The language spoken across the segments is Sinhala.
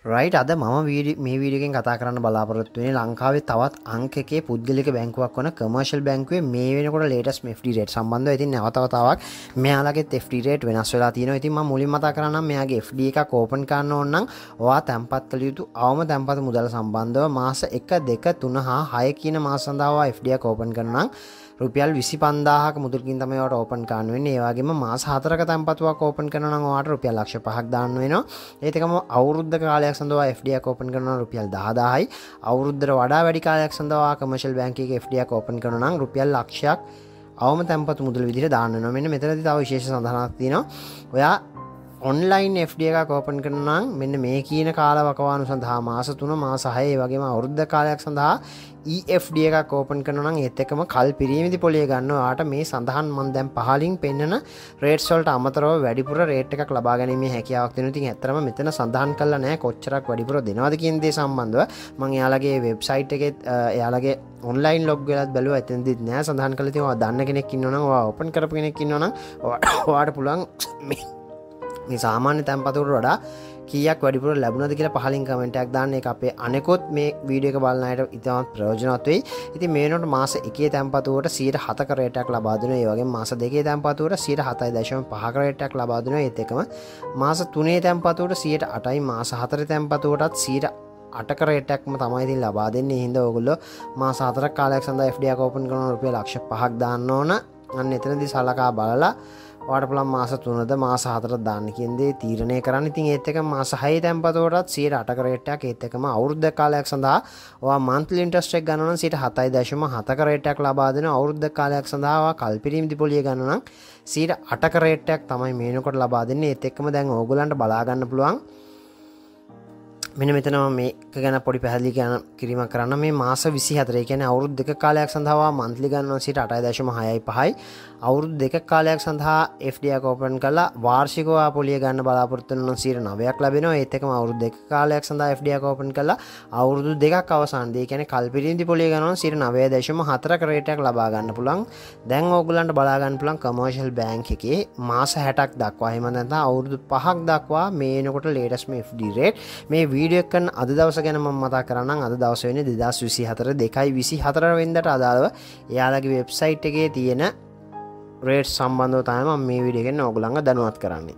රයිට් අද මම මේ වීඩියෝ එකෙන් කතා කරන්න බලාපොරොත්තු වෙන්නේ ලංකාවේ තවත් අංක එකේ පුද්ගලික බැංකුවක් වන කමර්ෂල් බැංකුවේ මේ වෙනකොට ලේටස්ට් FD රේට් සම්බන්ධව ඉතින් නැවතවතාවක් මෙයාලගේ FD රේට් වෙනස් වෙලා තියෙනවා. ඉතින් මම මුලින්ම මතක් කරන්නම් මෙයාගේ FD එකක් ඕපන් කරන්න ඕන නම් ඔයා තැන්පත් කළ යුතු අවම තැන්පත් මුදල සම්බන්ධව මාස 1 2 3 6 කියන මාස සඳහා ඔයා FD එක ඕපන් කරනවා නම් රුපියල් 25000ක මුදලකින් තමයි ඔයාලට ඕපන් කරන්න වෙන්නේ. ඒ වගේම මාස 4ක තැන්පතුවක් ඕපන් කරනවා නම් ඔයාලට රුපියල් ලක්ෂ 5ක් දාන්න වෙනවා. ඒත් එකම අවුරුද්දක කාලයක් සඳහා FD එක ඕපන් කරනවා නම් රුපියල් 10000යි. අවුරුද්දට වඩා වැඩි කාලයක් සඳහා කමර්ෂල් බැංකුවක FD එක ඕපන් කරනවා නම් රුපියල් ලක්ෂයක් අවම තැන්පතු මුදල විදිහට දාන්න වෙනවා. මෙන්න මෙතනදී තව විශේෂ සඳහනක් තියෙනවා. ඔයා ඔන්ලයින් FD එකක් ඕපන් කරනවා නම් මෙන්න මේ කියන කාලවකවානු සඳහා මාස 3 මාස 6 ඒ වගේම අවුරුද්ද කාලයක් සඳහා EFD එකක් ඕපන් කරනවා නම් ඒත් එක්කම කල් පිරීමේදී පොලිය ගන්නවා. ආට මේ සඳහන් මම දැන් පහලින් පෙන්නන රේට්ස් වලට අමතරව වැඩිපුර රේට් එකක් ලබා ගැනීමේ හැකියාවක් තියෙනවා. ඉතින් ඇත්තටම මෙතන සඳහන් කරලා නැහැ කොච්චරක් වැඩිපුර දෙනවද කියන දේ සම්බන්ධව. මම එයාලගේ වෙබ්සයිට් එකේ එයාලගේ ඔන්ලයින් ලොග් වෙලත් බැලුවා. එතනදිත් නැහැ සඳහන් කරලා තියෙනවා. දන්න කෙනෙක් ඉන්නවා නම් ඔයා ඕපන් කරපු කෙනෙක් ඉන්නවා නම් ඔයාට පුළුවන් මේ සාමාන්‍ය තැන්පතුවට වඩා කීයක් වැඩිපුර ලැබුණද කියලා පහලින් කමෙන්ට් එකක් දාන්න. ඒක අපේ අනෙකුත් මේ වීඩියෝ එක බලන අයට ඉතාමත් ප්‍රයෝජනවත් වෙයි. ඉතින් මේ වෙනකොට මාස 1 තැන්පතුවට 107ක රේට් එකක් ලබා දෙනවා. ඒ වගේම මාස 2 තැන්පතුවට 107.5ක රේට් එකක් ලබා දෙනවා. ඒත් එකම මාස 3 තැන්පතුවට 108යි. මාස 4 තැන්පතුවටත් 108ක රේට් එකක්ම තමයි ඉතින් ලබා දෙන්නේ. හින්දා ඔයගොල්ලෝ මාස 4ක කාලයක් සඳහා FD එක ඕපන් කරනවා රුපියල් ලක්ෂ 5ක් දාන්න ඕන. අන්න එතනදී සලකා බලලා ඔයාලට පුළුවන් මාස 3ද මාස 4ද දාන්න කියන දේ තීරණය කරන්න. ඉතින් ඒත් එක මාස 6 තැන්පතුවටත් 108ක රේට් එකක් ඒත් එකම අවුරුද්ද කාලයක් සඳහා ඔයා monthly interest එක ගන්නවා නම් 7.7ක රේට් එකක් ලබා දෙනවා. අවුරුද්ද කාලයක් සඳහා ඔයා කල්පිරීමේදී පොලිය ගන්නවා නම් 8ක රේට් එකක් තමයි මේනකොට ලබා දෙන්නේ. ඒත් එක්කම දැන් ඕගොල්ලන්ට බලා ගන්න පුළුවන් මෙන්න මෙතන මේක ගැන පොඩි පැහැදිලි කිරීමක් කරන්න. මේ මාස 24 කියන්නේ අවුරුදු දෙක කාලයක් සඳහා monthly ගන්නවා 8.65යි. අවුරුදු දෙක කාලයක් සඳහා FD එක ඕපන් කරලා වාර්ෂිකව පොලිය ගන්න බලාපොරොත්තු වෙනවා නම් 9ක් ලැබෙනවා. ඒත් එකම අවුරුදු දෙක කාලයක් සඳහා FD එක ඕපන් කරලා අවුරුදු දෙකක් අවසානයේදී කියන්නේ කල්පිරීමේදී පොලිය ගන්නවා නම් 9.4ක රේට් එකක් ලබා ගන්න පුළුවන්. දැන් ඕගොල්ලන්ට බලා ගන්න පුළුවන් කමර්ෂල් බැංක් එකේ මාස 60ක් දක්වා එහෙම නැත්නම් අවුරුදු 5ක් දක්වා මේ එනකොට ලේටස්ට් මේ FD රේට් මේ වීඩියෝ එක කරන අද දවස ගැන මම මතක් කරන්නම්. අද දවස වෙන්නේ 2024 2/24 වෙනිදාට අදාළව එයාලගේ වෙබ්සයිට් එකේ තියෙන රේට් සම්බන්ධව තමයි මම මේ වීඩියෝ එකෙන් ඔයගොල්ලන්ව දැනුවත් කරන්නේ.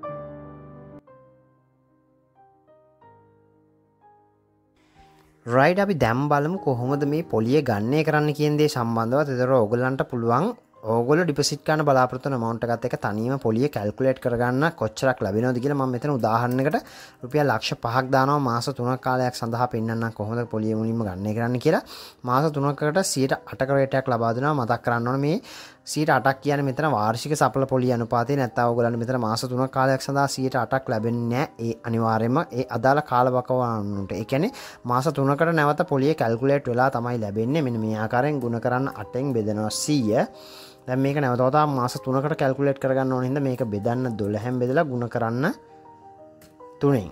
රයිට් අපි දැන් බලමු කොහොමද මේ පොලිය ගන්නේ කරන්න කියන දේ සම්බන්ධව. ඒතර ඔයගොල්ලන්ට පුළුවන් ඕගොල්ලෝ ඩිපොසිට් කරන බලාපොරොත්තු වෙන amount එකත් එක්ක තනියම පොලිය කැල්කියුලේට් කරගන්න කොච්චරක් ලැබෙනවද කියලා මම මෙතන උදාහරණයකට රුපියල් ලක්ෂ 5ක් දානවා මාස 3ක කාලයක් සඳහා පෙන්නන්නම් කොහොමද පොලිය මුලින්ම ගන්න කරන්න කියලා. මාස 3කට 108ක රේට් එකක් ලබා දෙනවා. මතක් කරන්න ඕනේ මේ 108ක් කියන්නේ මෙතන වාර්ෂික සඵල පොලිය අනුපාතය. නැත්නම් ඕගොල්ලන්ට මෙතන මාස 3ක කාලයක් සඳහා 108ක් ලැබෙන්නේ නැහැ. ඒ අනිවාර්යයෙන්ම ඒ අදාළ කාලවකවානුවට. ඒ කියන්නේ මාස 3කට නැවත පොලිය කැල්කියුලේට් වෙලා තමයි ලැබෙන්නේ. මෙන්න මේ ආකාරයෙන් ගුණ කරන්න 8ෙන් බෙදනවා 100. දැන් මේක නැවතවතාවක් මාස 3කට කැල්කියුලේට් කරගන්න ඕන හින්දා මේක බෙදන්න 12න් බෙදලා ගුණ කරන්න 3ෙන්.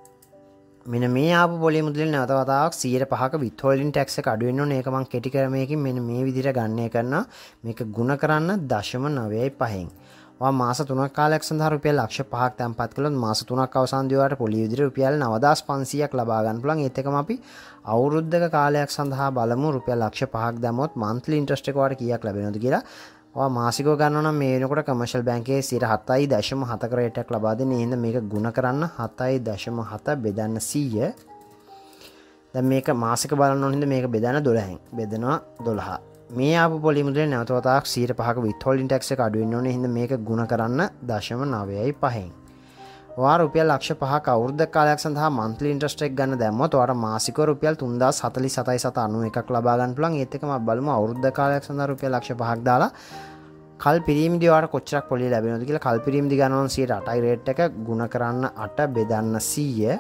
මෙන්න මේ ආපු පොලිය මුදලින් නැවතවතාවක් 105ක withholding tax එක අඩු වෙන්න ඕනේ. ඒක මම කෙටි ක්‍රමයකින් මෙන්න මේ විදිහට ගණනය කරනවා. මේක ගුණ කරන්න 0.95න්. ඔයා මාස 3ක කාලයක් සඳහා රුපියල් ලක්ෂ 5ක් තැන්පත් කළොත් මාස 3ක් අවසානයේදී ඔයාලට පොලිය විදිහට රුපියල් 9500ක් ලබා ගන්න පුළුවන්. ඒත් එකම අපි අවුරුද්දක කාලයක් සඳහා බලමු රුපියල් ලක්ෂ 5ක් දැම්මොත් monthly interest එක ඔයාලට කීයක් ලැබෙනවද කියලා. ඔයා මාසිකව ගන්නවා නම් මේ වෙනකොට කමර්ෂල් බැංකේ 7.7ක රේට් එකක් ලබා දෙන්නේ. එහෙනම් මේක ගුණ කරන්න 7.7 බෙදන්න 100. දැන් මේක මාසික බලන්න ඕන හින්දා මේක බෙදන්න 12න්. බෙදනවා 12. මේ ආපු පොලිය මුදලෙන් නැවතවතාවක් 105ක withholding tax එක අඩු වෙන්න ඕනේ. හින්දා මේක ගුණ කරන්න 0.95න්. ඔයා රුපියල් ලක්ෂ 5ක අවුරුද්ද කාලයක් සඳහා monthly interest එක ගන්න දැම්මොත් ඔයාට මාසිකව රුපියල් 3047.91ක් ලබා ගන්න පුළුවන්. ඒත් එකම අපි බලමු අවුරුද්ද කාලයක් සඳහා රුපියල් ලක්ෂ 5ක් දාලා කල් පිරීමේදී ඔයාට කොච්චරක් පොලිය ලැබෙනවද කියලා. කල් පිරීමේදී ගන්නවා 108යි රේට් එක ගුණ කරන්න 8 බෙදන්න 100.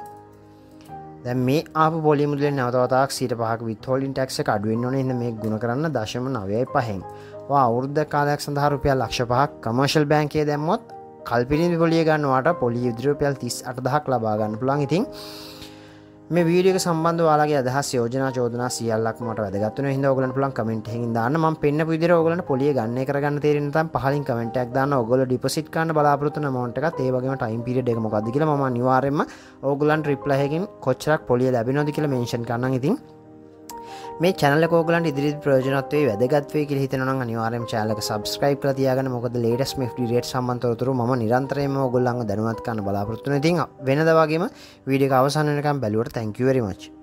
දැන් මේ ආපු පොලිය මුදලෙන් නැවතවතාවක් 105ක withholding tax එක අඩු වෙන්න ඕනේ. එහෙනම් මේක ගුණ කරන්න 0.95න්. ඔයා අවුරුද්ද කාලයක් සඳහා රුපියල් ලක්ෂ 5ක් කමර්ෂල් බැංකුවේ දැම්මොත් කල්පිරීමේදී පොලිය ගන්නවාට පොලිය විදිහට රුපියල් 38000ක් ලබා ගන්න පුළුවන්. ඉතින් මේ වීඩියෝ එක සම්බන්ධව ඔයාලගේ අදහස් යෝජනා චෝදනා සියල්ලක්ම මට වැදගත් වෙනවා. හින්දා ඔයගලන්ට පුළුවන් කමෙන්ට් එකකින් දාන්න. මම පෙන්නපු විදිහට ඔයගලන්ට පොලිය ගන්න කරගන්න තේරෙන්නේ නැත්නම් පහලින් කමෙන්ට් එකක් දාන්න. ඔයගොල්ලෝ ඩිපොසිට් කරන්න බලාපොරොත්තු වෙන amount එකත් ඒ වගේම ටයිම් පීරියඩ් එක මොකක්ද කියලා මම අනිවාර්යයෙන්ම ඔයගලන්ට රිප්ලයි එකකින් කොච්චරක් පොලිය ලැබෙනවද කියලා මෙන්ෂන් කරන්නම්. ඉතින් මේ channel එක ඔයගලන්ට ඉදිරියට ප්‍රයෝජනවත් වෙයි වැදගත් වෙයි කියලා හිතනවා නම් අනිවාර්යයෙන්ම channel එක subscribe කරලා තියාගන්න. මොකද latest FD rate සම්බන්ධ තොරතුරු මම නිරන්තරයෙන්ම ඔයගොල්ලන්ව දැනුවත් කරන්න බලාපොරොත්තු වෙනවා. ඉතින් වෙනදා වගේම වීඩියෝ එක අවසන් වෙනකම් බැලුවට thank you very much.